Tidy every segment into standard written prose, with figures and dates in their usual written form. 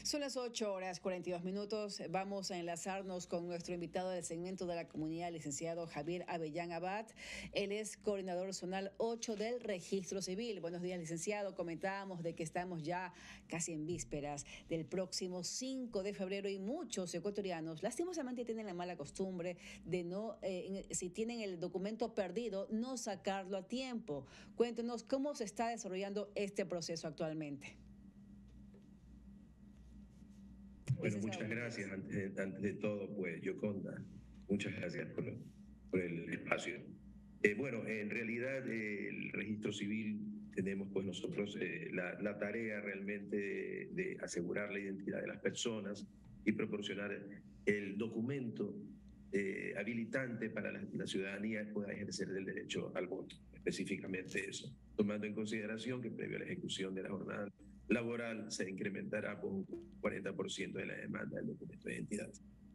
Son las 8:42. Vamos a enlazarnos con nuestro invitado del segmento de la comunidad, el licenciado Javier Avellán Abad. Él es coordinador zonal 8 del Registro Civil. Buenos días, licenciado. Comentábamos de que estamos ya casi en vísperas del próximo 5 de febrero y muchos ecuatorianos lastimosamente tienen la mala costumbre de no, si tienen el documento perdido, no sacarlo a tiempo. Cuéntenos cómo se está desarrollando este proceso actualmente. Bueno, muchas gracias. Antes de todo, pues, Yoconda, muchas gracias por el espacio. Bueno, en realidad el registro civil tenemos pues nosotros la tarea realmente de asegurar la identidad de las personas y proporcionar el documento habilitante para la ciudadanía pueda ejercer el derecho al voto, específicamente eso, tomando en consideración que previo a la ejecución de la jornada laboral se incrementará por un 40% de la demanda del documento de identidad.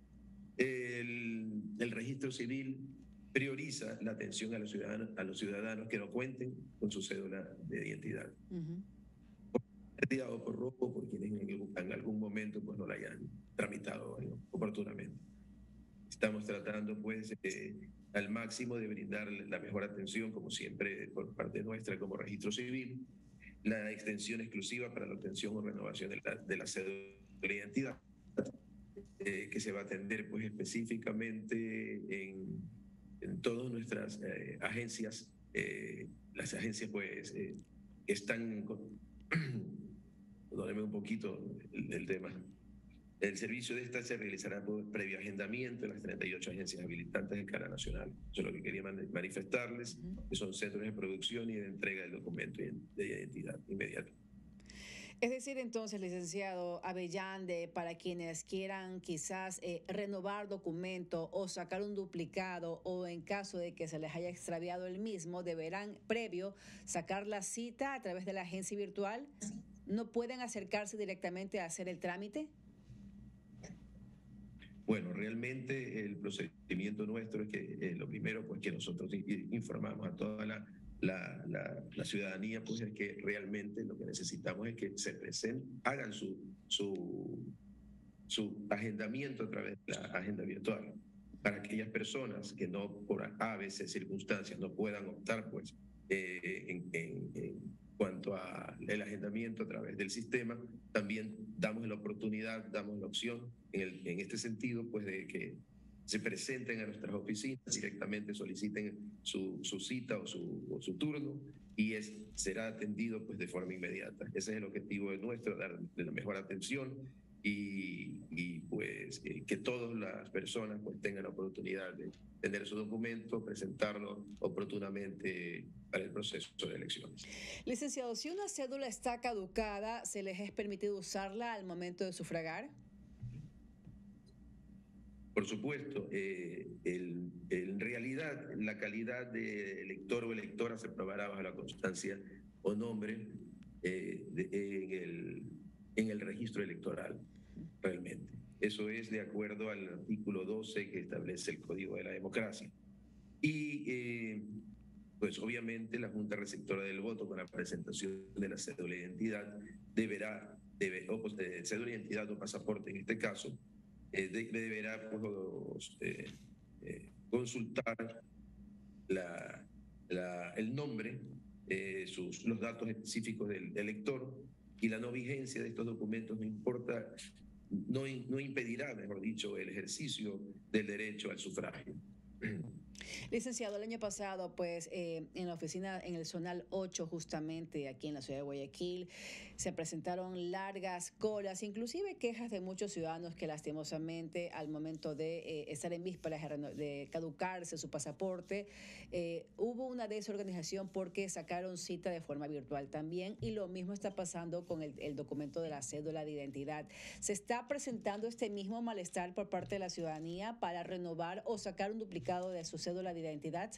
El registro civil prioriza la atención a los ciudadanos que no cuenten con su cédula de identidad. O por robo, por quienes en algún momento pues, no la hayan tramitado oportunamente. Estamos tratando pues al máximo de brindar la mejor atención, como siempre, por parte nuestra como registro civil, la extensión exclusiva para la obtención o renovación de la cédula de identidad, que se va a atender pues específicamente en todas nuestras agencias, las agencias pues que están, perdóneme un poquito el tema. El servicio de esta se realizará por previo agendamiento en las 38 agencias habilitantes de escala nacional. Eso es lo que quería manifestarles, que son centros de producción y de entrega del documento de identidad inmediato. Es decir, entonces, licenciado Avellán, para quienes quieran quizás renovar documento o sacar un duplicado o en caso de que se les haya extraviado el mismo, deberán previo sacar la cita a través de la agencia virtual. ¿No pueden acercarse directamente a hacer el trámite? Bueno, realmente el procedimiento nuestro es que lo primero pues que nosotros informamos a toda la ciudadanía pues es que realmente lo que necesitamos es que se presenten, hagan su agendamiento a través de la agenda virtual para aquellas personas que no por a veces circunstancias no puedan optar pues en cuanto al agendamiento a través del sistema, también damos la oportunidad, damos la opción en este sentido, pues de que se presenten a nuestras oficinas, directamente soliciten su cita o su turno y será atendido pues de forma inmediata. Ese es el objetivo nuestro, dar la mejor atención y pues que todas las personas pues tengan la oportunidad de tener su documento, presentarlo oportunamente para el proceso de elecciones. Licenciado, si una cédula está caducada, ¿se les es permitido usarla al momento de sufragar? Por supuesto, en realidad la calidad de elector o electora se probará bajo la constancia o nombre en el registro electoral, realmente. Eso es de acuerdo al artículo 12 que establece el Código de la Democracia. Y pues obviamente la Junta Receptora del Voto con la presentación de la cédula de identidad cédula de identidad o pasaporte en este caso, deberá pues, consultar el nombre, los datos específicos del elector y la no vigencia de estos documentos no impedirá, mejor dicho, el ejercicio del derecho al sufragio. Licenciado, el año pasado, pues, en la oficina, en el zonal 8, justamente aquí en la ciudad de Guayaquil, se presentaron largas colas, inclusive quejas de muchos ciudadanos que lastimosamente al momento de estar en vísperas de caducarse su pasaporte, hubo una desorganización porque sacaron cita de forma virtual también, y lo mismo está pasando con el documento de la cédula de identidad. ¿Se está presentando este mismo malestar por parte de la ciudadanía para renovar o sacar un duplicado de su cédula de identidad?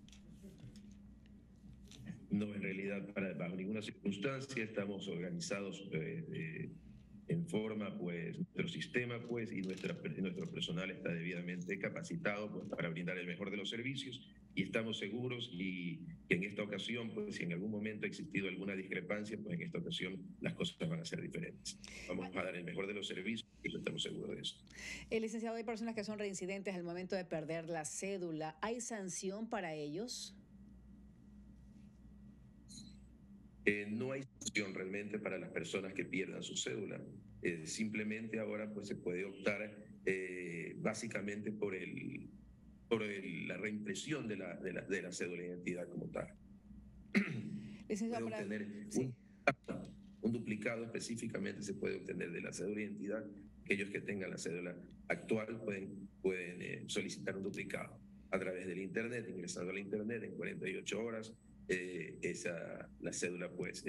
No, en realidad, bajo ninguna circunstancia estamos organizados en forma, pues, nuestro nuestro sistema, pues, y nuestro personal está debidamente capacitado, pues, para brindar el mejor de los servicios, y estamos seguros y que en esta ocasión, pues, si en algún momento ha existido alguna discrepancia, pues en esta ocasión las cosas van a ser diferentes. Vamos a dar el mejor de los servicios y estamos seguros de eso. Licenciado, hay personas que son reincidentes al momento de perder la cédula. ¿Hay sanción para ellos? No hay sanción realmente para las personas que pierdan su cédula. Simplemente ahora pues se puede optar básicamente por la reimpresión de la cédula de identidad como tal. Licenciado, puede obtener un duplicado específicamente se puede obtener de la cédula de identidad. Aquellos que tengan la cédula actual pueden solicitar un duplicado a través del internet, ingresando al internet en 48 horas. La cédula pues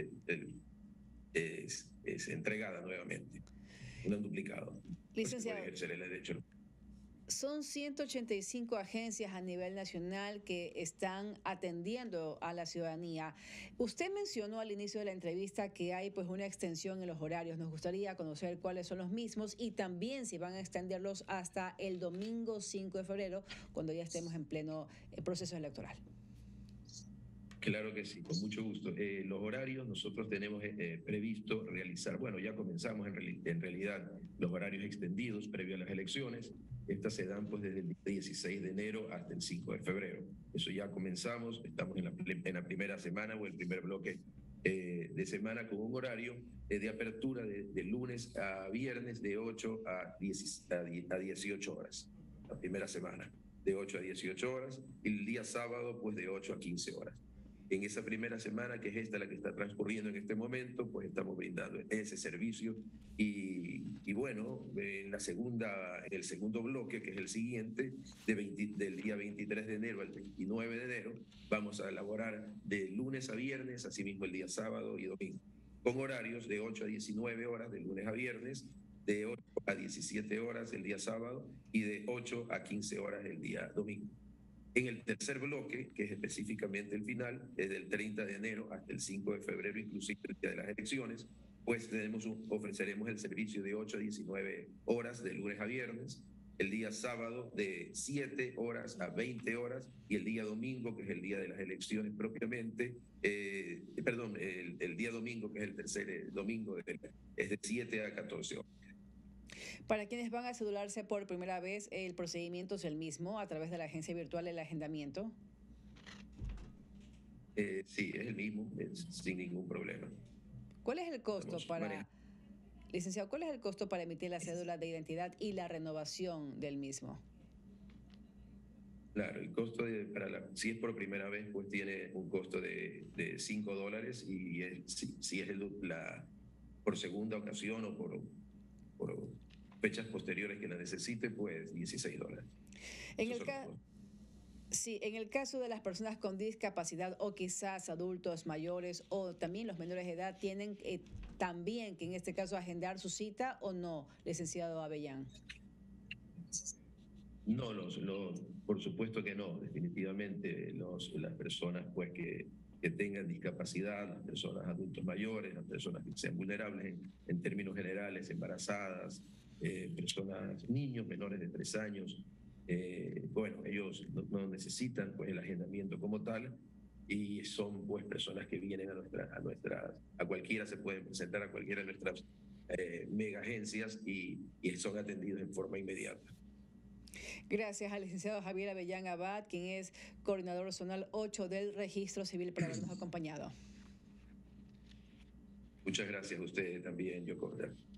es entregada nuevamente, un duplicado. Licenciado, pues, puede ejercer el derecho. Son 185 agencias a nivel nacional que están atendiendo a la ciudadanía. Usted mencionó al inicio de la entrevista que hay pues una extensión en los horarios. Nos gustaría conocer cuáles son los mismos y también si van a extenderlos hasta el domingo 5 de febrero, cuando ya estemos en pleno proceso electoral. Claro que sí, con mucho gusto. Los horarios nosotros tenemos previsto realizar, bueno, ya comenzamos en realidad los horarios extendidos previo a las elecciones. Estas se dan pues desde el 16 de enero hasta el 5 de febrero. Eso ya comenzamos, estamos en la primera semana o el primer bloque de semana con un horario de apertura de lunes a viernes de 8 a 18 horas, la primera semana de 8 a 18 horas y el día sábado pues de 8 a 15 horas. En esa primera semana, que es esta la que está transcurriendo en este momento, pues estamos brindando ese servicio y bueno, en el segundo bloque, que es el siguiente, del día 23 de enero al 29 de enero, vamos a elaborar de lunes a viernes, asimismo el día sábado y domingo, con horarios de 8 a 19 horas de lunes a viernes, de 8 a 17 horas el día sábado y de 8 a 15 horas el día domingo. En el tercer bloque, que es específicamente el final, desde el 30 de enero hasta el 5 de febrero, inclusive el día de las elecciones, pues ofreceremos el servicio de 8 a 19 horas de lunes a viernes, el día sábado de 7 horas a 20 horas y el día domingo, que es el día de las elecciones propiamente, el día domingo, que es el tercer domingo, es de 7 a 14 horas. Para quienes van a cedularse por primera vez, ¿el procedimiento es el mismo a través de la agencia virtual del agendamiento? Sí, es el mismo, sin ningún problema. ¿Cuál es el costo licenciado, cuál es el costo para emitir la cédula de identidad y la renovación del mismo? Claro, el costo si es por primera vez, pues tiene un costo de $5 y si es por segunda ocasión o por fechas posteriores que la necesite, pues $16. Sí, en el caso de las personas con discapacidad o quizás adultos mayores o también los menores de edad, ¿tienen también que en este caso agendar su cita o no, licenciado Avellán? No, por supuesto que no. Definitivamente las personas pues que tengan discapacidad, las personas adultos mayores, las personas que sean vulnerables en términos generales, embarazadas, niños menores de 3 años, bueno, ellos no necesitan pues el agendamiento como tal y son pues personas que vienen a cualquiera, se pueden presentar a cualquiera de nuestras mega agencias y son atendidos en forma inmediata. Gracias al licenciado Javier Avellán Abad, quien es coordinador zonal 8 del Registro Civil, por habernos acompañado. Muchas gracias a ustedes también, Yoconda.